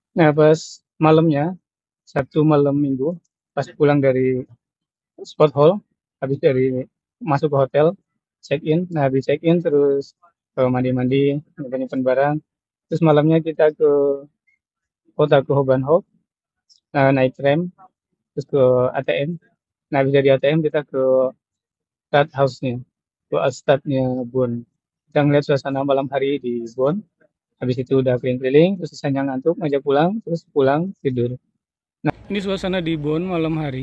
Nah, pas malamnya, Sabtu malam Minggu, pas pulang dari sport hall, habis dari masuk ke hotel, check in. Nah, habis check in terus mandi-mandi, nyimpen barang. Terus malamnya kita ke kota ke Hobanhof, naik tram, terus ke ATM. Nah, habis dari ATM kita ke Art House-nya, ke Alstadnya Bonn. Kita ngeliat suasana malam hari di Bonn. Habis itu udah keliling-keliling, terus sisanya ngantuk, ngajak pulang, terus pulang tidur. Ini suasana di Bonn malam hari.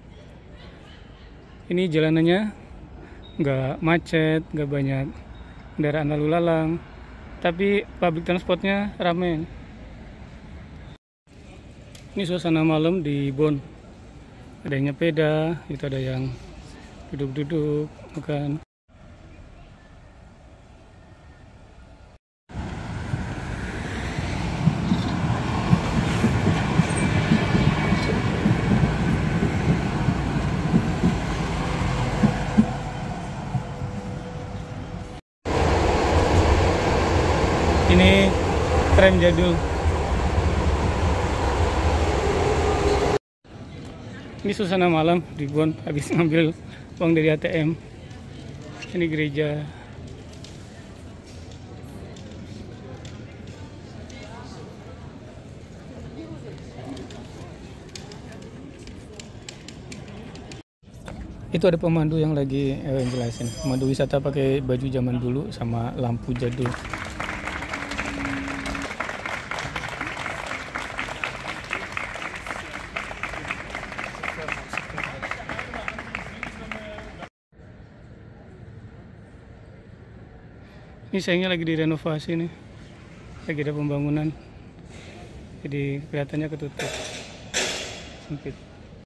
Ini jalanannya nggak macet, nggak banyak kendaraan lalu lalang, tapi public transportnya ramai. Ini suasana malam di Bonn. Ada yang nyepeda, itu ada yang duduk-duduk, makan. Ini tram jadul. Ini suasana malam di Bonn, habis ngambil uang dari ATM. Ini gereja. Itu ada pemandu yang lagi jelasin. Pemandu wisata pakai baju zaman dulu sama lampu jadul. Ini sayangnya lagi direnovasi nih. Lagi ada pembangunan. Jadi kelihatannya ketutup. Sempit.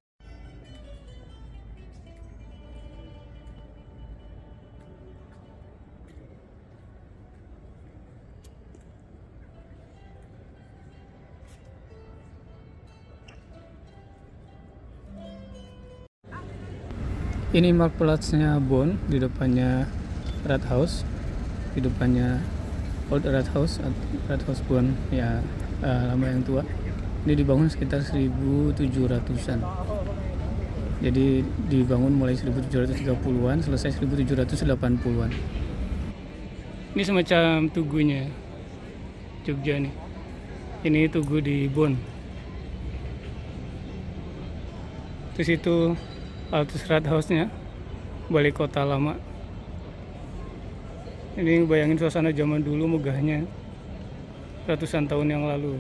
Ini marketplace-nya Bonn, di depannya Rathaus, di depannya Old Rathaus, Rathaus Bonn ya, lama yang tua. Ini dibangun sekitar 1700-an. Jadi dibangun mulai 1730-an, selesai 1780-an. Ini semacam tugunya Jogja nih. Ini tugu di Bonn. Terus itu Altus Rathausnya, balik kota lama. Ini bayangin suasana zaman dulu megahnya, ratusan tahun yang lalu.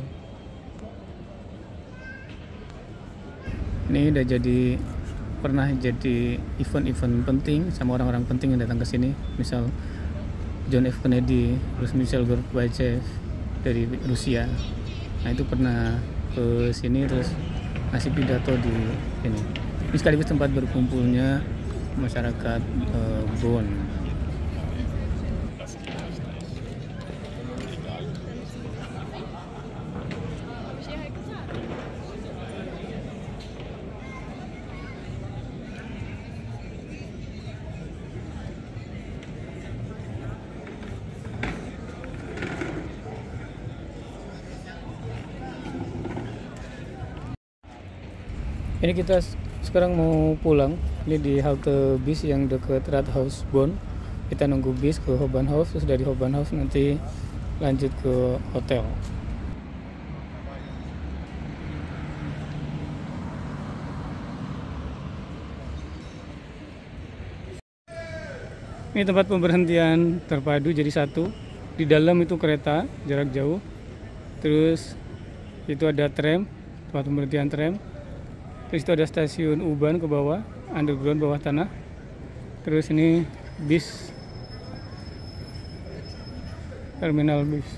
Ini udah pernah jadi event-event penting sama orang-orang penting yang datang ke sini, misal John F. Kennedy, terus Michel Gorbachev dari Rusia. Nah, itu pernah ke sini terus ngasih pidato di sini. Ini sekaligus tempat berkumpulnya masyarakat Bonn. Ini kita sekarang mau pulang. Ini di halte bis yang dekat Rathaus Bonn. Kita nunggu bis ke Hauptbahnhof, terus dari Hauptbahnhof nanti lanjut ke hotel. Ini tempat pemberhentian terpadu jadi satu. Di dalam itu kereta jarak jauh. Terus itu ada tram, tempat pemberhentian tram. Terus itu ada stasiun U-Bahn ke bawah, underground bawah tanah. Terus ini bis, terminal bis.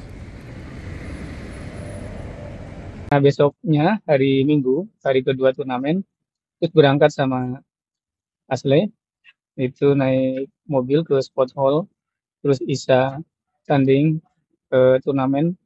Nah, besoknya hari Minggu, hari kedua turnamen, terus berangkat sama Asle, itu naik mobil ke Sport Hall, terus Isa tanding ke turnamen